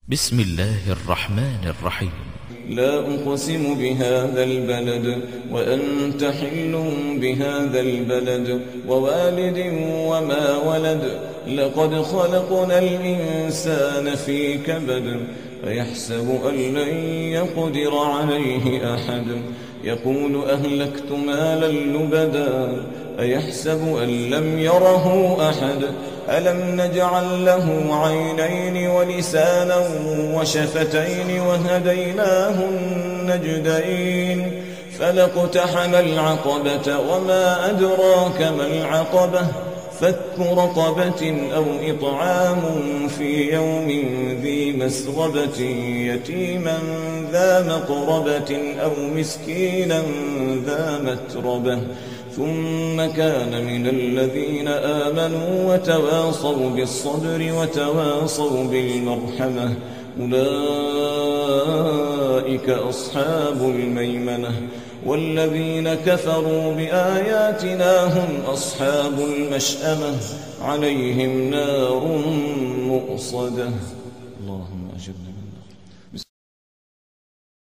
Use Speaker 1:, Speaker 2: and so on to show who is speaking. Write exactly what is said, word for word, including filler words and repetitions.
Speaker 1: بسم الله الرحمن الرحيم.
Speaker 2: لا أقسم بهذا البلد وأنت حل بهذا البلد ووالد وما ولد لقد خلقنا الإنسان في كبد أيحسب أن لن يقدر عليه أحد يقول أهلكت مالا لبدا أيحسب أن لم يره أحد ألم نجعل له عينين ولسانا وشفتين وهديناه النجدين فلاقتحم العقبة وما أدراك ما العقبة فك رقبة أو إطعام في يوم ذي مسغبة يتيما ذا مقربة أو مسكينا ذا متربة ثم كان من الذين آمنوا وتواصوا بالصبر وتواصوا بالمرحمة أولئك أصحاب الميمنة والذين كفروا بآياتنا هم أصحاب المشأمة عليهم نار مؤصدة. اللهم أجرنا.